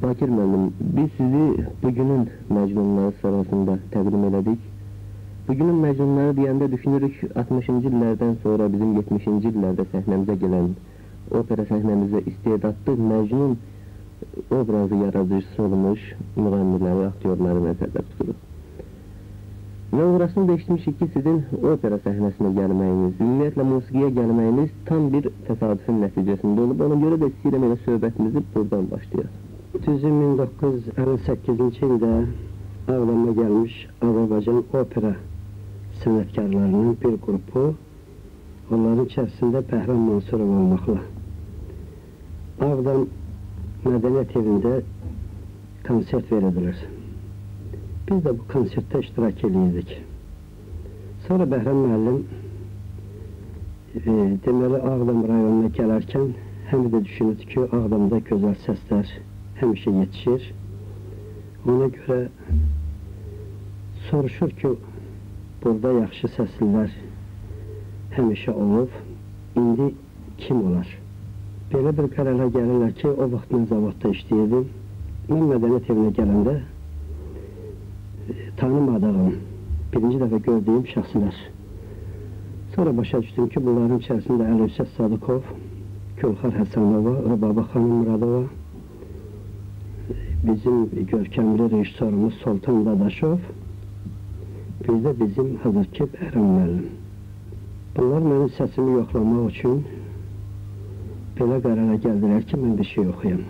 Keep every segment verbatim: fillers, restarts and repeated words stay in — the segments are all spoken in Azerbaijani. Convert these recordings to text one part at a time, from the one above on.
Bakir müəllim, biz sizi bugünün Məcnunları sırasında təqdim elədik. Bugünün Məcnunları deyəndə düşünürük, altmışıncı illərdən sonra bizim yetmişinci illərdə səhnəmizə gələn opera səhnəmizə istedadlı Məcnun obrazı yaradıcısı olmuş müğənniləri, aktyorları nəzərdə tuturuq. Və orasını da eşitmişik ki, sizin opera səhnəsinə gəlməyiniz, ümumiyyətlə musiqiyə gəlməyiniz tam bir təsadüfün nəticəsində olub. Ona görə də istəyirəm elə söhbətimizi buradan başlayaq. Düzü min doqquz yüz əlli səkkizinci ildə Ağdam'a gəlmiş Azərbaycan opera sənətkarlarının bir qrupu, onların içərisində Bəhram Mansurov olmaqla Ağdam Mədəniyyət evində konsert verilir. Biz de bu konsertte iştirak ediydik. Sonra Bəhram müəllim e, deməli Ağdam rayonuna gələrkən həm də düşünürdü ki, Ağdamda gözəl səslər həmişə yetişir. Ona görə soruşur ki, burada yaxşı səslilər həmişə olub, indi kim olar? Belə bir qərara gəlirlər ki, o vaxt mən zavodda işləyirdim. Mən mədəniyyət evinə gələndə tanımadığım, birinci dəfə gördüyüm şəxslər. Sonra başa düşdüm ki, bunların içərisində Əli Hüseyin Sadıqov, Gülxar Həsənova, Rəbaba xanım Muradova, bizim görkəmli rejissorumuz Sultan Dadaşov, bir də bizim hazırki Bəhram müəllim. Bunlar mənim səsimi yoxlamaq üçün belə qərara gəldilər ki, mən bir şey oxuyam.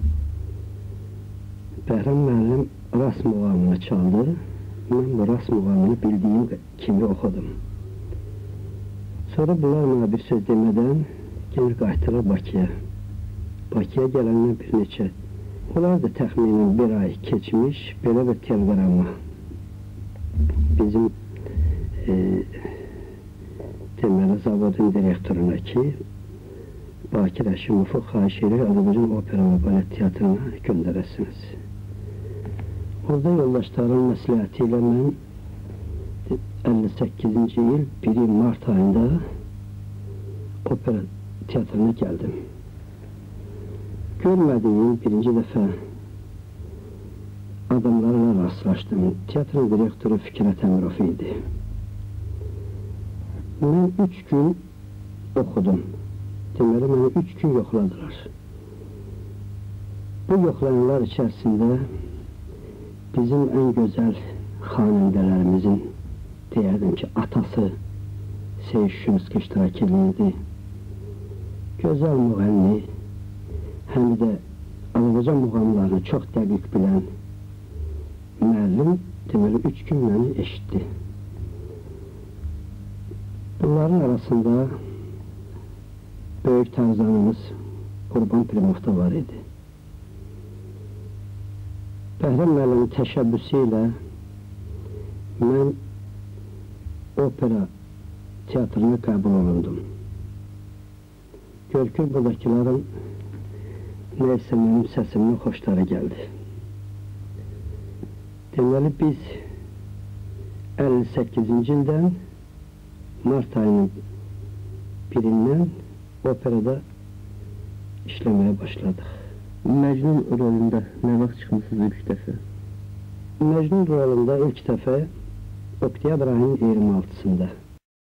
Bəhram müəllim rast muğamını çaldı. Mən bu rast muğamını bildiyim kimi oxudum. Sonra bunlar mənə bir söz demədən yenə qayıtdılar Bakıya. Bakıya gələndən bir neçə. Onlar da təxminən bir ay keçmiş belə bir teleqramma bizim e, deməli zavodun direktoruna ki, Bakir Əşimovu xahiş edir Azərbaycan Opera və Balet Teatrına göndərəsiniz. Orada yoldaşların məsləhəti ilə mən əlli səkkizinci il bir mart ayında opera teatrına gəldim. Görmədiyim birinci dəfə adamlarla rastlaşdım. Teatrın direktoru Fikrət Əmirov idi. Mən üç gün oxudum. Deməli, məni üç gün yoxladılar. Bu yoxlayanlar içərisində bizim en güzel xanəndələrimizin deyərdim ki, atası Seyid Şümski iştirak edirdi. Gözəl müğənni, həm də Azərbaycan muğamlarını çox dəqiq bilən müəllim deməli üç gün məni eşitdi. Bunların arasında böyük tarzanımız Qurban Pirimov da var idi. Bəhram müəllimin təşəbbüsü ilə mən opera teatrına qəbul olundum. Gör ki, buradakilərin neysə mənim səsimin xoşları gəldi. Deməli, biz əlli səkkizinci ildən mart ayının birindən operada işləməyə başladıq. Məcnun rolunda nə vaxt çıxmışsınız ilk dəfə? Məcnun rolunda ilk dəfə oktyabr ayının iyirmi altısında.